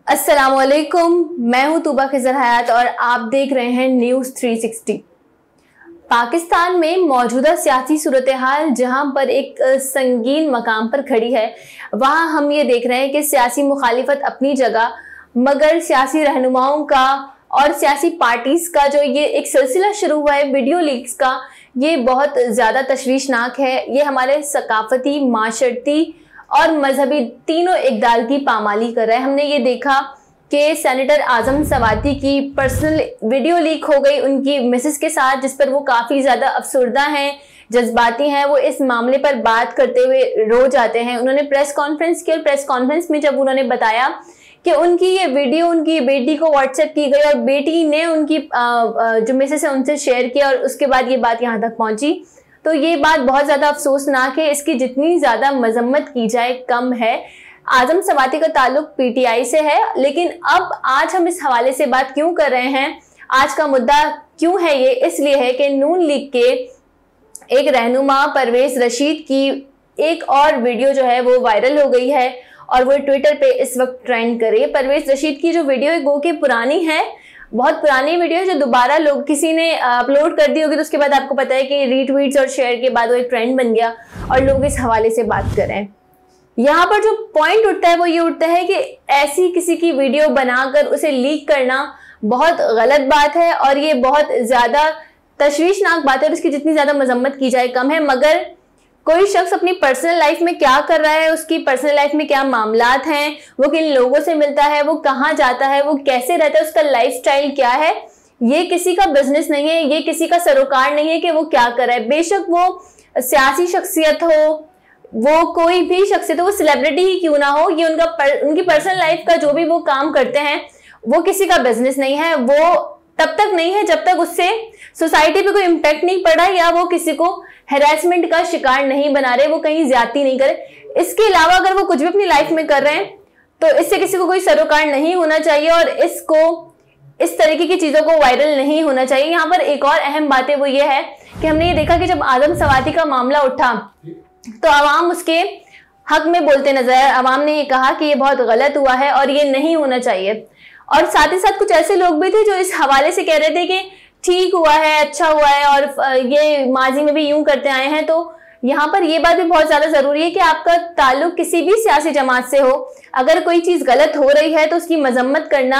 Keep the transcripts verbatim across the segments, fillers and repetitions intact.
अस्सलामुअलैकुम, मैं हूं तूबा खिजर हयात और आप देख रहे हैं न्यूज़ तीन सौ साठ। पाकिस्तान में मौजूदा सियासी सूरत हाल जहां पर एक संगीन मकाम पर खड़ी है, वहां हम ये देख रहे हैं कि सियासी मुखालिफत अपनी जगह, मगर सियासी रहनुमाओं का और सियासी पार्टीज का जो ये एक सिलसिला शुरू हुआ है वीडियो लीक्स का, ये बहुत ज़्यादा तशवीशनाक है। ये हमारे सकाफती, माशरती और मजहबी तीनों इकदाल की पामाली कर रहा है। हमने ये देखा कि सेनेटर आजम सवाती की पर्सनल वीडियो लीक हो गई उनकी मिसेस के साथ, जिस पर वो काफ़ी ज़्यादा अफसुर्दा हैं, जज्बाती हैं। वो इस मामले पर बात करते हुए रो जाते हैं। उन्होंने प्रेस कॉन्फ्रेंस की और प्रेस कॉन्फ्रेंस में जब उन्होंने बताया कि उनकी ये वीडियो उनकी बेटी को व्हाट्सएप की गई और बेटी ने उनकी जो मिसेस है उनसे शेयर किया और उसके बाद ये बात यहाँ तक पहुँची, तो ये बात बहुत ज़्यादा अफसोसनाक है। इसकी जितनी ज़्यादा मजम्मत की जाए कम है। आजम सवाती का ताल्लुक पीटीआई से है, लेकिन अब आज हम इस हवाले से बात क्यों कर रहे हैं, आज का मुद्दा क्यों है, ये इसलिए है कि नून लीग के एक रहनुमा परवेज रशीद की एक और वीडियो जो है वो वायरल हो गई है और वो ट्विटर पे इस वक्त ट्रेंड कर रही है। परवेज रशीद की जो वीडियो है वो कि पुरानी है, बहुत पुरानी वीडियो है, जो दोबारा लोग किसी ने अपलोड कर दी होगी, तो उसके बाद आपको पता है कि रीट्वीट्स और शेयर के बाद वो एक ट्रेंड बन गया और लोग इस हवाले से बात कर रहे हैं। यहाँ पर जो पॉइंट उठता है वो ये उठता है कि ऐसी किसी की वीडियो बनाकर उसे लीक करना बहुत गलत बात है और ये बहुत ज़्यादा तशवीशनाक बात है और इसकी जितनी ज़्यादा मजम्मत की जाए कम है। मगर कोई शख्स अपनी पर्सनल लाइफ में क्या कर रहा है, उसकी पर्सनल लाइफ में क्या मामलात हैं, वो किन लोगों से मिलता है, वो कहाँ जाता है, वो कैसे रहता है, उसका लाइफस्टाइल क्या है, ये किसी का बिजनेस नहीं है, ये किसी का सरोकार नहीं है कि वो क्या कर रहा है। बेशक वो सियासी शख्सियत हो, वो कोई भी शख्सियत हो, वो सेलिब्रिटी ही क्यों ना हो, ये उनका पर, उनकी पर्सनल लाइफ का जो भी वो काम करते हैं वो किसी का बिजनेस नहीं है। वो तब तक नहीं है जब तक उससे सोसाइटी पे कोई इम्पैक्ट नहीं पड़ा या वो किसी को हैरेसमेंट का शिकार नहीं बना रहे, वो कहीं ज्यादती नहीं करे। इसके अलावा अगर वो कुछ भी अपनी लाइफ में कर रहे हैं तो इससे किसी को कोई सरोकार नहीं होना चाहिए और इसको इस तरीके की चीजों को वायरल नहीं होना चाहिए। यहाँ पर एक और अहम बात है वो ये है कि हमने ये देखा कि जब आजम सवाती का मामला उठा तो आवाम उसके हक में बोलते नजर आए। आवाम ने ये कहा कि ये बहुत गलत हुआ है और ये नहीं होना चाहिए, और साथ ही साथ कुछ ऐसे लोग भी थे जो इस हवाले से कह रहे थे कि ठीक हुआ है, अच्छा हुआ है और ये माजी में भी यूं करते आए हैं। तो यहाँ पर ये बात भी बहुत ज्यादा जरूरी है कि आपका ताल्लुक किसी भी सियासी जमात से हो, अगर कोई चीज गलत हो रही है तो उसकी मजम्मत करना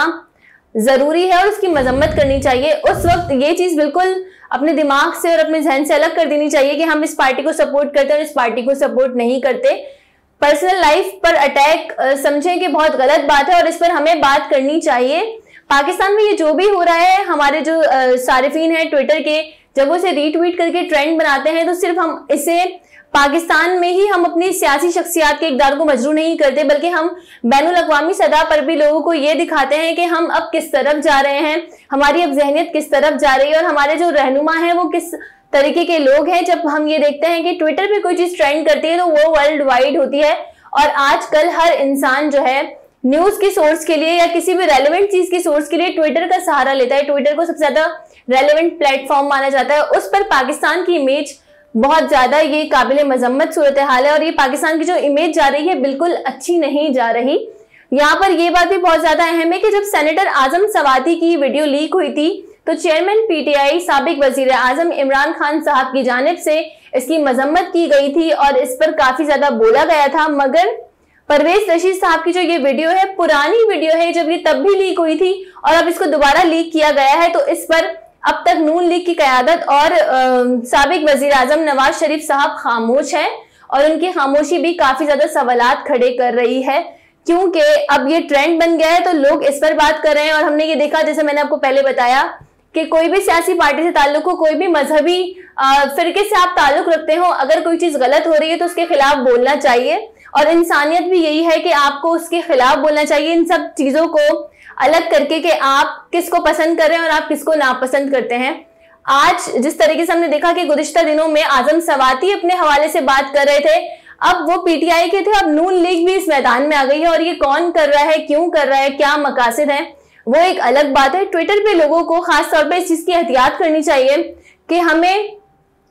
जरूरी है और उसकी मजम्मत करनी चाहिए। उस वक्त ये चीज बिल्कुल अपने दिमाग से और अपने जहन से अलग कर देनी चाहिए कि हम इस पार्टी को सपोर्ट करते हैं और इस पार्टी को सपोर्ट नहीं करते। पर्सनल लाइफ पर अटैक समझें कि बहुत गलत बात है और इस पर हमें बात करनी चाहिए। पाकिस्तान में ये जो भी हो रहा है, हमारे जो सारिफीन हैं ट्विटर के, जब वो इसे रीट्वीट करके ट्रेंड बनाते हैं तो सिर्फ हम इसे पाकिस्तान में ही हम अपनी सियासी शख्सियात के इक़दार को मजरू नहीं करते, बल्कि हम बैनुल अक़वामी सतह पर भी लोगों को ये दिखाते हैं कि हम अब किस तरफ जा रहे हैं, हमारी अब जहनियत किस तरफ जा रही है और हमारे जो रहनुमा हैं वो किस तरीके के लोग हैं। जब हम ये देखते हैं कि ट्विटर पे कोई चीज ट्रेंड करती है तो वो वर्ल्ड वाइड होती है और आजकल हर इंसान जो है न्यूज की सोर्स के लिए या किसी भी रेलेवेंट चीज की सोर्स के लिए ट्विटर का सहारा लेता है। ट्विटर को सबसे ज्यादा रेलेवेंट प्लेटफॉर्म माना जाता है। उस पर पाकिस्तान की इमेज बहुत ज्यादा ये काबिल मजम्मत सूरत हाल है और ये पाकिस्तान की जो इमेज जा रही है बिल्कुल अच्छी नहीं जा रही। यहाँ पर ये बात भी बहुत ज्यादा अहम है कि जब सेनेटर आजम सवाती की वीडियो लीक हुई थी तो चेयरमैन पीटीआई साबिक वजीर आजम इमरान खान साहब की जानिब से इसकी मजम्मत की गई थी और इस पर काफी ज्यादा बोला गया था। मगर परवेज रशीद साहब की जो ये वीडियो है पुरानी वीडियो है, जब ये तब भी लीक हुई थी और अब इसको दोबारा लीक किया गया है, तो इस पर अब तक नून लीग की क़यादत और साबिक वजीर आजम नवाज शरीफ साहब खामोश है और उनकी खामोशी भी काफी ज्यादा सवालात खड़े कर रही है, क्योंकि अब ये ट्रेंड बन गया है तो लोग इस पर बात कर रहे हैं। और हमने ये देखा, जैसे मैंने आपको पहले बताया, कि कोई भी सियासी पार्टी से ताल्लुक हो, कोई भी मजहबी फिरके से आप ताल्लुक रखते हो, अगर कोई चीज गलत हो रही है तो उसके खिलाफ बोलना चाहिए और इंसानियत भी यही है कि आपको उसके खिलाफ बोलना चाहिए, इन सब चीजों को अलग करके कि आप किसको पसंद कर रहे हैं और आप किसको नापसंद करते हैं। आज जिस तरीके से हमने देखा कि गुज़िश्ता दिनों में आजम सवाती अपने हवाले से बात कर रहे थे, अब वो पीटीआई के थे, अब नून लीग भी इस मैदान में आ गई है और ये कौन कर रहा है, क्यों कर रहा है, क्या मकासद है, वो एक अलग बात है। ट्विटर पे लोगों को खास तौर पे इस चीज की एहतियात करनी चाहिए कि हमें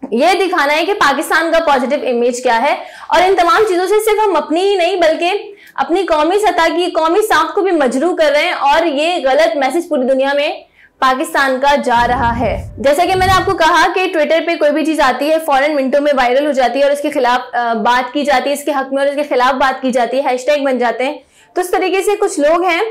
ये दिखाना है कि पाकिस्तान का पॉजिटिव इमेज क्या है। और इन तमाम चीजों से सिर्फ हम अपनी ही नहीं बल्कि अपनी कौमी सतह की कौमी साख को भी मजरू कर रहे हैं और ये गलत मैसेज पूरी दुनिया में पाकिस्तान का जा रहा है। जैसा कि मैंने आपको कहा कि ट्विटर पे कोई भी चीज आती है फौरन मिनटों में वायरल हो जाती है और इसके खिलाफ बात की जाती है, इसके हक में और इसके खिलाफ बात की जाती है, हैशटैग बन जाते हैं। तो इस तरीके से कुछ लोग हैं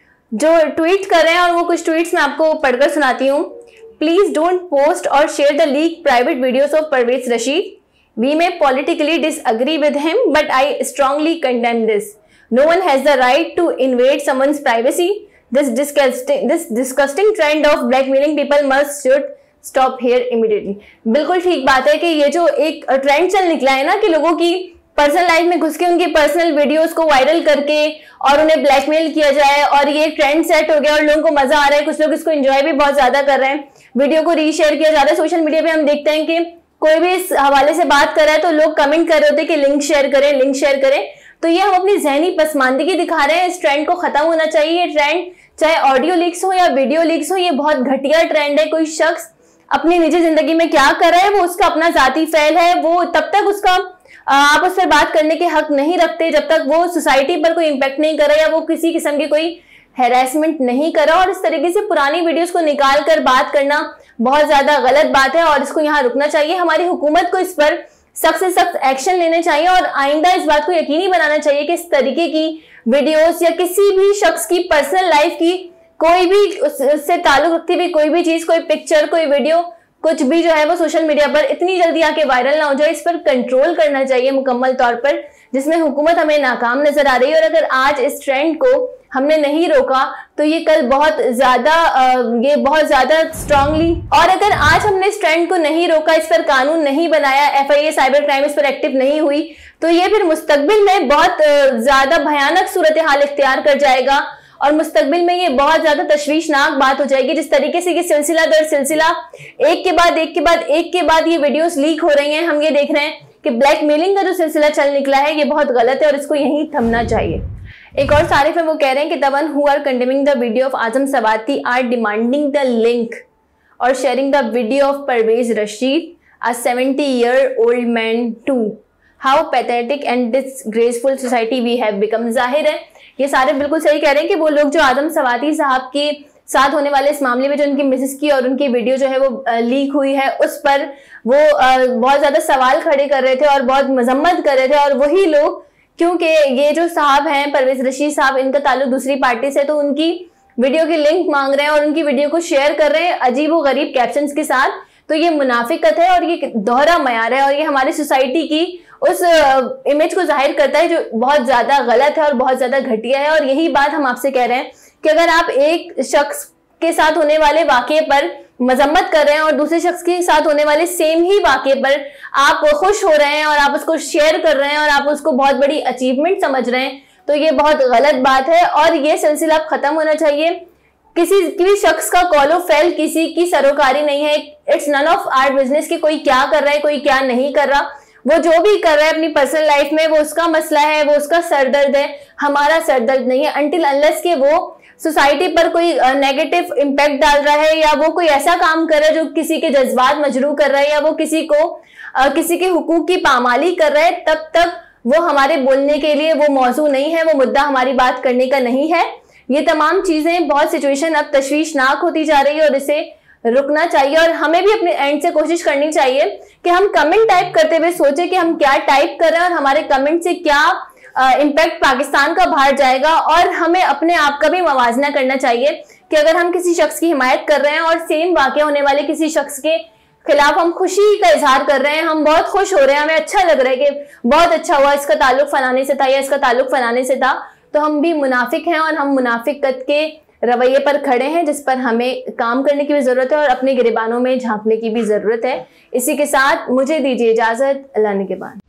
जो ट्वीट कर रहे हैं और वो कुछ ट्वीट्स मैं आपको पढ़कर सुनाती हूँ। प्लीज डोंट पोस्ट और share the leak private videos of Pervez Rashid. We may politically disagree with him, but I strongly condemn this. No one has the right to invade someone's privacy. This disgusting, this disgusting trend of blackmailing people must should stop here immediately. बिल्कुल ठीक बात है कि ये जो एक trend चल निकला है ना कि लोगों की पर्सनल लाइफ में घुस के उनकी पर्सनल वीडियोस को वायरल करके और उन्हें ब्लैकमेल किया जाए और ये ट्रेंड सेट हो गया और लोगों को मजा आ रहा है। कुछ लोग इसको एंजॉय भी बहुत ज्यादा कर रहे हैं, वीडियो को रीशेयर किया जा रहा है। सोशल मीडिया पे हम देखते हैं कि कोई भी इस हवाले से बात कर रहा है तो लोग कमेंट कर रहे होते हैं कि लिंक शेयर करें, लिंक शेयर करें। तो ये हम अपनी जहनी पसमानदगी दिखा रहे हैं। इस ट्रेंड को खत्म होना चाहिए। ये ट्रेंड चाहे ऑडियो लीक्स हो या वीडियो लीक्स हो, ये बहुत घटिया ट्रेंड है। कोई शख्स अपनी निजी जिंदगी में क्या कर रहा है वो उसका अपना जाती फैल है, वो तब तक उसका आप उस पर बात करने के हक नहीं रखते जब तक वो सोसाइटी पर कोई इम्पैक्ट नहीं कर रहा या वो किसी किस्म की कोई हैरेसमेंट नहीं कर रहा। और इस तरीके से पुरानी वीडियोस को निकाल कर बात करना बहुत ज्यादा गलत बात है और इसको यहाँ रुकना चाहिए। हमारी हुकूमत को इस पर सख्त से सख्त एक्शन लेने चाहिए और आइंदा इस बात को यकीनी बनाना चाहिए कि इस तरीके की वीडियोस या किसी भी शख्स की पर्सनल लाइफ की कोई भी उससे ताल्लुक रखती हुई कोई भी चीज, कोई पिक्चर, कोई वीडियो, कुछ भी जो है वो सोशल मीडिया पर इतनी जल्दी आके वायरल ना हो जाए। इस पर कंट्रोल करना चाहिए मुकम्मल तौर पर, जिसमें हुकूमत हमें नाकाम नजर आ रही है। और अगर आज इस ट्रेंड को हमने नहीं रोका तो ये कल बहुत ज्यादा ये बहुत ज्यादा स्ट्रांगली, और अगर आज हमने इस ट्रेंड को नहीं रोका, इस पर कानून नहीं बनाया, F I A cyber crime इस पर एक्टिव नहीं हुई, तो ये फिर मुस्तकबिल में बहुत ज्यादा भयानक सूरत हाल इख्तियार कर जाएगा और मुस्तकबिल में ये बहुत ज्यादा तशवीशनाक बात हो जाएगी। जिस तरीके से ये सिलसिला दर सिलसिला एक के बाद एक के बाद एक के बाद ये वीडियोस लीक हो रही हैं, हम ये देख रहे हैं कि ब्लैकमेलिंग का जो सिलसिला चल निकला है ये बहुत गलत है और इसको यहीं थमना चाहिए। एक और सारिफ है, वो कह रहे हैं कि the one who are condemning the video of Azam Swati are demanding the link और sharing the video of Pervez Rashid, a seventy year old man too. How pathetic and disgraceful society we have become. जाहिर है ये सारे बिल्कुल सही कह रहे हैं कि वो लोग जो आजम सवाती साहब के साथ होने वाले इस मामले में जो उनकी मिसेस की और उनकी वीडियो जो है वो लीक हुई है उस पर वो बहुत ज्यादा सवाल खड़े कर रहे थे और बहुत मजम्मत कर रहे थे। और वही लोग, क्योंकि ये जो साहब हैं परवेज रशीद साहब, इनका ताल्लुक दूसरी पार्टी से, तो उनकी वीडियो की लिंक मांग रहे हैं और उनकी वीडियो को शेयर कर रहे हैं अजीब व गरीब कैप्शंस के साथ। तो ये मुनाफिकत है और ये दोहरा मयार है और ये हमारी सोसाइटी की उस इमेज को जाहिर करता है जो बहुत ज्यादा गलत है और बहुत ज्यादा घटिया है। और यही बात हम आपसे कह रहे हैं कि अगर आप एक शख्स के साथ होने वाले वाकये पर मजम्मत कर रहे हैं और दूसरे शख्स के साथ होने वाले सेम ही वाकये पर आप खुश हो रहे हैं और आप उसको शेयर कर रहे हैं और आप उसको बहुत बड़ी अचीवमेंट समझ रहे हैं, तो ये बहुत गलत बात है और ये सिलसिला खत्म होना चाहिए। किसी भी शख्स का कॉलो फैल किसी की सरोकारी नहीं है। It's none of our business कि कोई क्या कर रहा है, कोई क्या नहीं कर रहा। वो जो भी कर रहा है अपनी पर्सनल लाइफ में वो उसका मसला है, वो उसका सरदर्द है, हमारा सरदर्द नहीं है। अनटिल अनलेस के वो सोसाइटी पर कोई नेगेटिव इम्पैक्ट डाल रहा है या वो कोई ऐसा काम कर रहा है जो किसी के जज्बात मजरू कर रहा है या वो किसी को आ, किसी के हुकूक की पामाली कर रहा है, तब तक वो हमारे बोलने के लिए वो मौजू नहीं है, वो मुद्दा हमारी बात करने का नहीं है। ये तमाम चीजें, बहुत सिचुएशन अब तशवीशनाक होती जा रही है और इसे रुकना चाहिए। और हमें भी अपने एंड से कोशिश करनी चाहिए कि हम कमेंट टाइप करते हुए सोचे कि हम क्या टाइप कर रहे हैं और हमारे कमेंट से क्या इम्पैक्ट पाकिस्तान का बाहर जाएगा। और हमें अपने आप का भी मवाजना करना चाहिए कि अगर हम किसी शख्स की हिमायत कर रहे हैं और सेम वाकया होने वाले किसी शख्स के खिलाफ हम खुशी का इजहार कर रहे हैं, हम बहुत खुश हो रहे हैं, हमें अच्छा लग रहा है कि बहुत अच्छा हुआ, इसका ताल्लुक फलाने से था या इसका ताल्लुक फलाने से था, तो हम भी मुनाफिक हैं और हम मुनाफिकत के रवैये पर खड़े हैं जिस पर हमें काम करने की भी जरूरत है और अपने गिरबानों में झांकने की भी जरूरत है। इसी के साथ मुझे दीजिए इजाजत। अल्लाह ने के बाद।